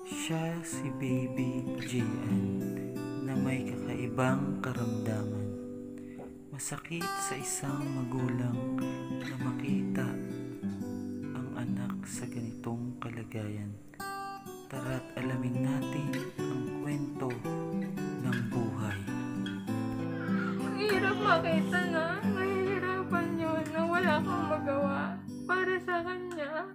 Siya si Baby JN na may kakaibang karamdaman. Masakit sa isang magulang na makita ang anak sa ganitong kalagayan. Tara't alamin natin ang kwento ng buhay. Mahirap makita na nahihirapan yun na wala kang magawa para sa kanya.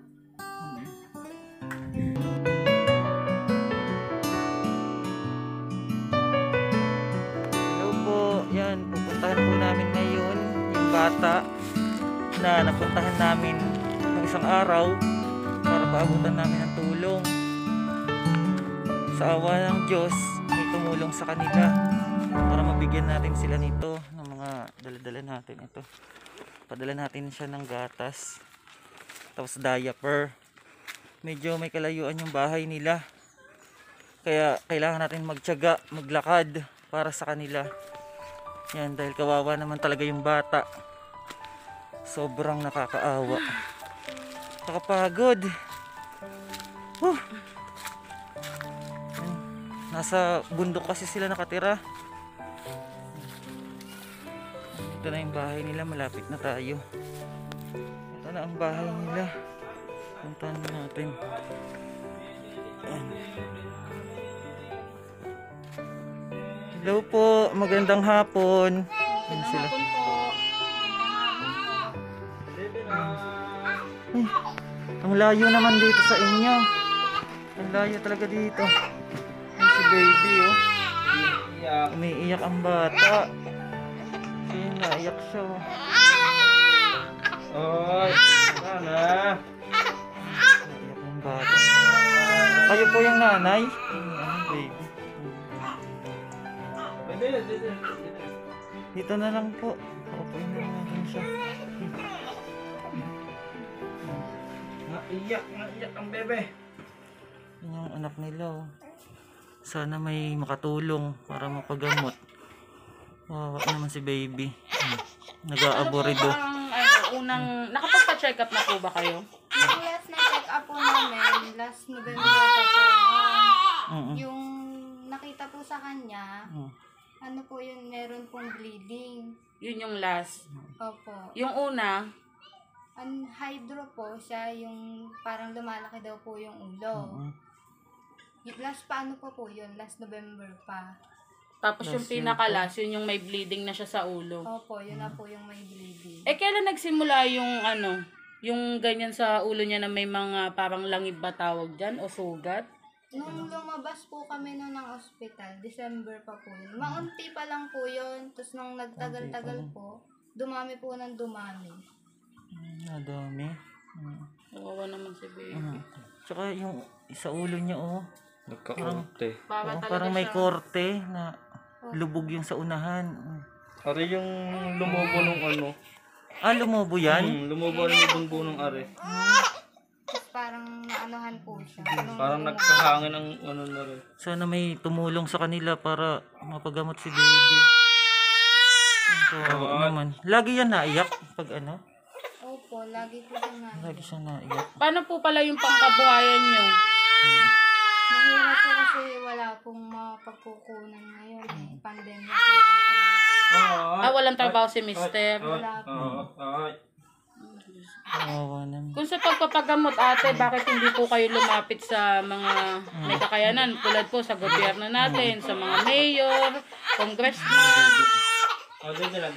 Hello po, yan, pupuntahan po namin ngayon yung bata na napuntahan namin ng isang araw para paabutan namin ng tulong. Sa awa ng Diyos, may tumulong sa kanila para mabigyan natin sila nito ng mga dala-dala natin. Ito, padala natin siya ng gatas, tapos diaper. Medyo may kalayuan yung bahay nila, kaya kailangan natin magtiyaga, maglakad para sa kanila. Yan, dahil kawawa naman talaga yung bata. Sobrang nakakaawa. Nakapagod. Huh. Yan. Nasa bundok kasi sila nakatira. Ito na yung bahay nila, malapit na tayo. Ito na ang bahay nila. Puntahan natin. Yan. Hello po, magandang hapon. Yan sila. Ay, ang layo naman dito sa inyo. Ang layo talaga dito. Yan si baby, oh. Umiiyak ang bata. Kasi naiyak siya, oh. Oy, sana. Naiyak ang bata. Kayo po yung nanay? Ano, baby? Dito na lang po. Paupuin na lang natin siya. Naiyak ang bebe. Yan yung anak nila, oh. Sana may makatulong para mapagamot. Wawa naman si baby. Nag-aaborido. Nakapagpa-check up na po ba kayo? Yung last na check up po namin, last November pa po noon, yung nakita po sa kanya, ano po yun, meron pong bleeding. Yun yung last. Opo. Yung una, Ang hydro po siya, yung parang lumalaki daw po yung ulo. Yung last pa ano po yun, last November pa. tapos yung pinaka-last, yun yung may bleeding na siya sa ulo. Opo, yun na po yung may bleeding. Eh, kailan nagsimula yung yung ganyan sa ulo niya na may mga parang langib ba tawag dyan o sugat? Nung lumabas po kami noon ng ospital, December pa po yun. Maunti pa lang po yun. Tapos nung nagtagal-tagal po, dumami po ng dumami. Nadami. Kawawa naman si baby. Tsaka yung sa ulo niya, oh. Nagkakorte. Para Oh, talaga parang may siya. korte na lubog yung sa unahan. Are yung lumubo nung ano. Ah, lumubo yan? Lumubo ng ibang bunong are. Tapos parang naanuhan po siya. Nung Parang nagkahangin ang ano na rin. Sana may tumulong sa kanila para mapagamot si baby. Kawawa naman. Lagi yan naiyak pag ano? Opo, lagi po siya na. Lagi siya naiyak. Paano po pala yung pangkabuhayan nyo? Mahirap po kasi wala pong mapagkukunan ngayon. Pandemya po kasi. Walang trabaho si mister. Wala po. Kawawa naman. Kung sa pagpapagamot, ate, bakit hindi po kayo lumapit sa mga may kakayanan? Tulad po sa gobyerno natin, sa mga mayor, congressman. Doon na.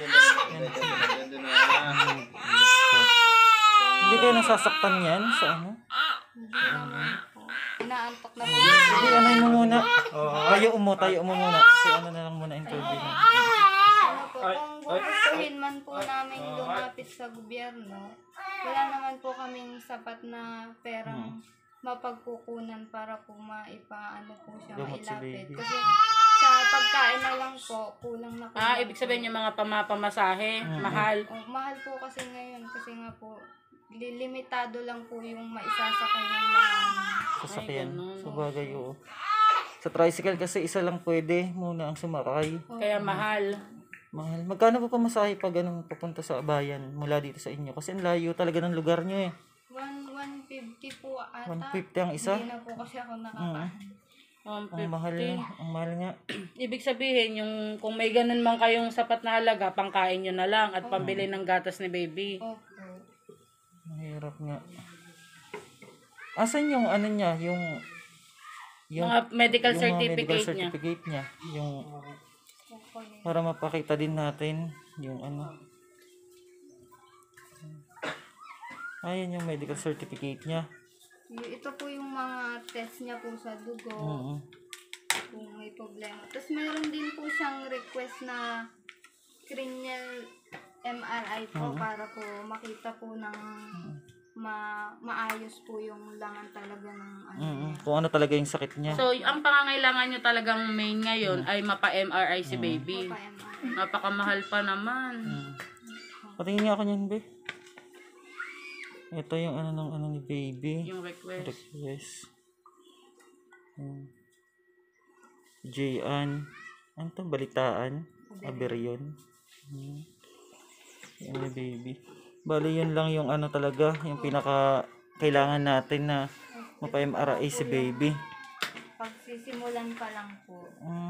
Hindi kayo nasasaktan yan sa ano? Hindi naman po. Inaantok na po. Sige, anay mo muna. Tayo mo muna. Kasi ano na lang muna yung tubig. Ano po, kung gustuhin man po namin lumapit sa gobyerno, wala naman po kaming sapat na perang mapagkukunan para po maipaano po siya, Gamot si mailapit. baby. Kasi sa pagkain na lang po, kulang na po. Ibig sabihin yung mga pamapamasahe, mahal. Oh, mahal po kasi ngayon kasi nga po limitado lang po yung maisasakay ng mga Sasakyan. ganun. Sa bagay, oo. Sa tricycle kasi isa lang pwede muna ang sumakay. Kaya mahal. Mahal. Magkano pa pamasahe pag papunta sa bayan mula dito sa inyo? Kasi ang layo talaga ng lugar nyo eh. 150 150 po ata. 150 ang isa? Hindi na po kasi ako nakaka. Ang mahal na. Ang mahal nga. Ibig sabihin, yung kung may ganun man kayong sapat na halaga, pangkain nyo na lang at pambili ng gatas ni baby. Opo. Mahirap nga. Asan yung ano niya? Yung Mga medical yung mga certificate medical niya. certificate niya. Yung Kukunin. para mapakita din natin yung ano. Ayun yung medical certificate niya. Ito po yung mga test niya po sa dugo. Oo. Kung may problema. Tapos meron din po siyang request na cranial MRI po para po makita po ng maayos po yung langan talaga ng ano. Kung ano talaga yung sakit niya. So, ang pangangailangan nyo talagang main ngayon ay mapa-MRI si baby. Pa-MRI. Napakamahal pa naman. Patingin nga ako niyan, be. Ito yung ano ng ano ni baby. Yung request. Request. J.An. Ano to? Balitaan. Aberyon. Yan ni baby. Bali yun lang yung ano talaga. Yung pinaka kailangan natin na mapa-MRI si baby. Pagsisimulan pa lang po.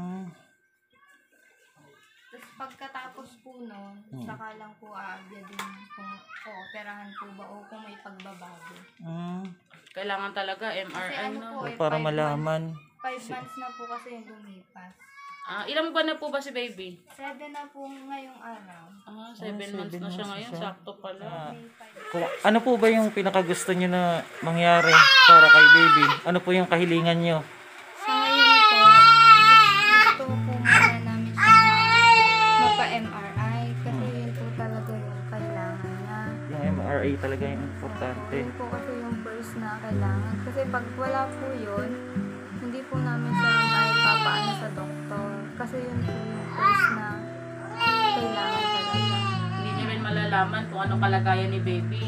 Tapos pagkatapos po nun, saka lang po aabya din kung operahan po ba o kung may pagbabago. Kailangan talaga Kasi MRI, ano no? po eh, Para 5 malaman. months na po kasi yung lumipas. Ilang buwan na po ba si baby? 7 na po ngayong araw. 7 months na siya ngayon. Sakto pala. May 5. Kung, ano po ba yung pinakagusto nyo na mangyari para kay baby? Ano po yung kahilingan nyo? Sa ngayon po, gusto ko po muna namin siya mapa-MRI kasi yun po talaga yung kailangan niya. Yung MRI talaga yung importante. Yun po kasi yung first na kailangan. Kasi pag wala po yun, hindi po namin siya maipapaano sa doktor. Kasi yun po yung first na kailangan talaga. Hindi nyo rin malalaman kung anong kalagayan ni baby.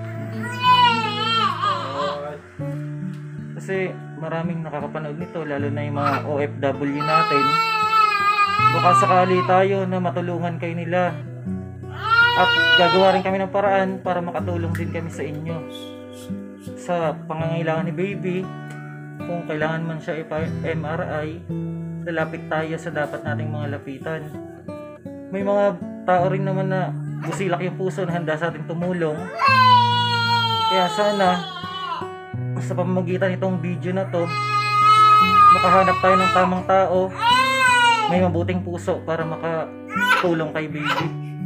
Kasi maraming nakakapanood nito, lalo na yung mga OFW natin. Baka sakali tayo na matulungan kayo nila. At gagawa rin kami ng paraan para makatulong din kami sa inyo. Sa pangangailangan ni baby, kung kailangan man siya ipa-MRI, lalapit tayo sa dapat nating mga lapitan. May mga tao rin naman na busilak yung puso na handa sa ating tumulong. Kaya sana, sa pamamagitan nitong video na to, makahanap tayo ng tamang tao, may mabuting puso para makatulong kay baby.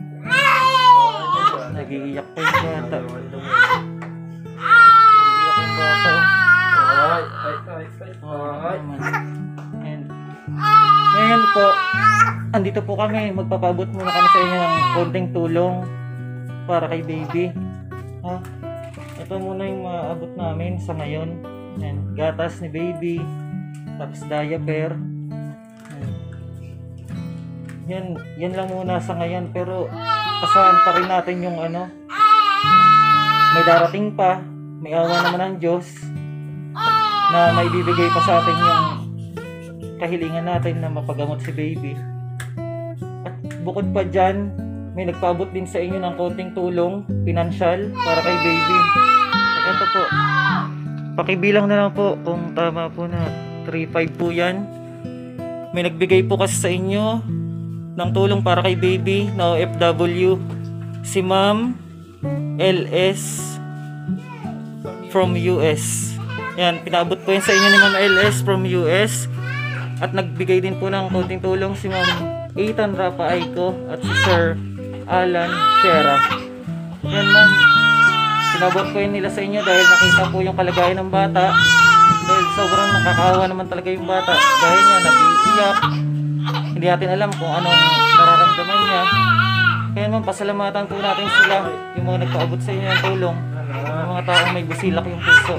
Nag-iiyak pa yung bata. Nag-iiyak yung bata. Ngayon po, andito po kami. Magpapabot muna kami sa inyo ng konting tulong para kay baby. Ha? Ito muna yung maabot namin sa ngayon. Yan, gatas ni baby, tapos diaper. Yan lang muna sa ngayon, pero asahan pa rin natin yung ano. May darating pa, may awa naman ng Diyos na may bibigay pa sa atin yung kahilingan natin na mapagamot si baby. At bukod pa dyan, may nagpaabot din sa inyo ng konting tulong, pinansyal, para kay baby. Ito po, pakibilang na lang po kung tama po na 3.5 po yan. May nagbigay po kasi sa inyo ng tulong para kay baby na OFW, si Ma'am LS from US. Yan, pinaabot po yan sa inyo ni Ma'am LS from US. At nagbigay din po ng konting tulong si Ma'am Ethan Rapa Aiko at si Sir Alan Shera. Yan ma'am, pinabot ko yun nila sa inyo dahil nakita po yung kalagayan ng bata. Dahil sobrang nakakaawa naman talaga yung bata. Dahil niya nag-iiyak. Hindi natin alam kung anong nararamdaman niya. Kaya ma'am, pasalamatan po natin sila, yung mga nagpaabot sa inyo ng tulong. Yung mga taong may busilak yung puso.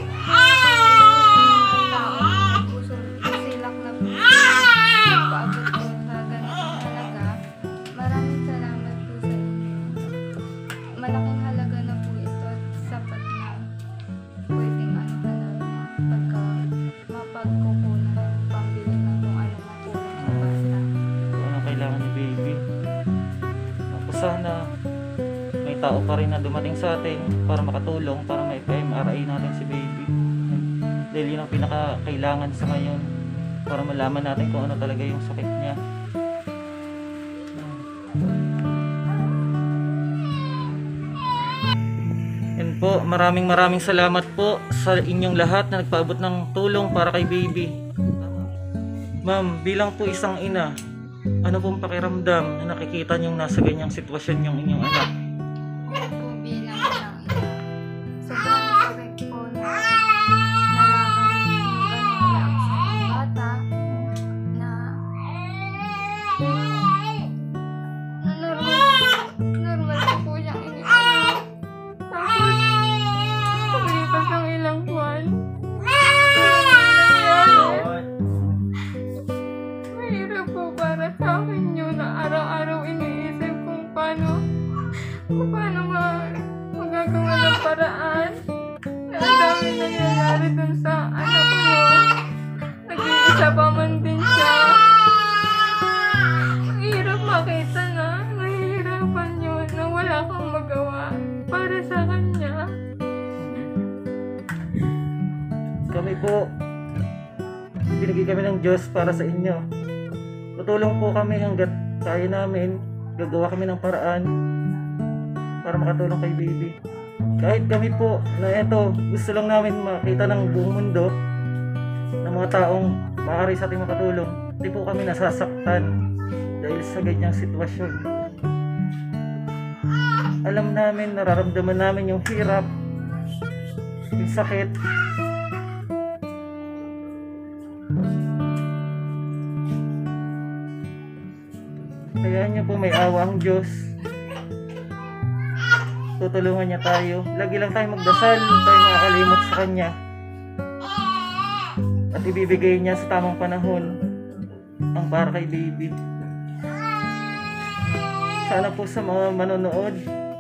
Silak na po. Paabot po sa ganitong halaga. Maraming salamat po sa inyo. Malaking halaga na po ito at sapat na pwedeng ano ka na pagka mapagkukunan ng pambili ng kung ano matulong sa bata. Kung ano kailangan ni baby. Tapos sana may tao pa rin na dumating sa atin para makatulong, para may MRI natin si baby. Dahil yun ang pinakakailangan sa ngayon para malaman natin kung ano talaga yung sakit niya. Yan po, maraming salamat po sa inyong lahat na nagpaabot ng tulong para kay baby. Ma'am, bilang po isang ina, ano pong pakiramdam na nakikita niyong nasa ganyang sitwasyon yung inyong anak? Po bilang isang ina. Sobrang sakit po na nalaman yung ganong reaction ng bata na normal po siyang iniinom. Tapos, pagkalipas ng ilang buwan, mahirap po para sa akin yun na araw-araw iniisip kung paano magagawa ng paraan. Ang dami nangyayari dun sa anak mo. Nag-iisa pa man din siya. Ang hirap makita na nahihirapan yun na wala kang magawa para sa kanya. Kami po, binigay kami ng Diyos para sa inyo. Tutulong po kami hanggat kaya namin. Gagawa kami ng paraan para makatulong kay baby. Kahit kami po na eto, gusto lang namin makita ng buong mundo ng mga taong maaari sa ating makatulong. Hindi po kami nasasaktan dahil sa ganyang sitwasyon. Alam namin, nararamdaman namin yung hirap, yung sakit. Kaya niyo po may awa ang Diyos. Tutulungan niya tayo. Lagi lang tayo magdasal, huwag tayo makakalimot sa Kanya. At ibibigay niya sa tamang panahon ang para kay baby. Sana po sa mga manonood,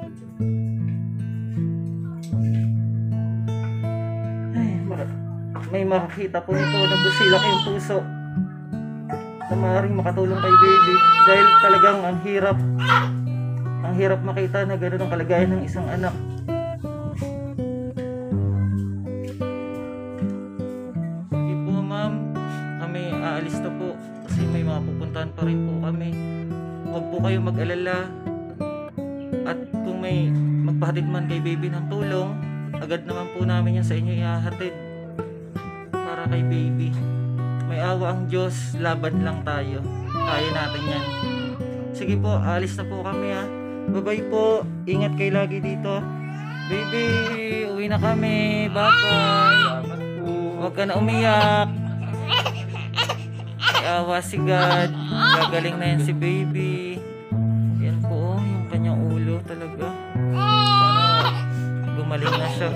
may makakita po nito na busilak yung puso na maaaring makatulong kay baby, dahil talagang ang hirap makita na gano'n ang kalagayan ng isang anak. Sige po ma'am, kami aalis na po kasi may mga pupuntahan pa rin po kami. Huwag po kayo mag-alala, at kung may magpahatid man kay baby ng tulong, agad naman po namin yan sa inyo ihahatid para kay baby. May awa ang Diyos, laban lang tayo. Kaya natin yan. Sige po, alis na po kami ha. Bye-bye po. Ingat kayo lagi dito. Baby, uwi na kami. Bye-bye. Huwag ka na umiyak. May awa si God. Gagaling na yan si baby. Yan po, yung kanyang ulo talaga. Sana gumaling na siya.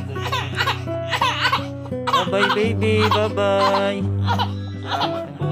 Bye-bye baby. Bye-bye. Salamat po.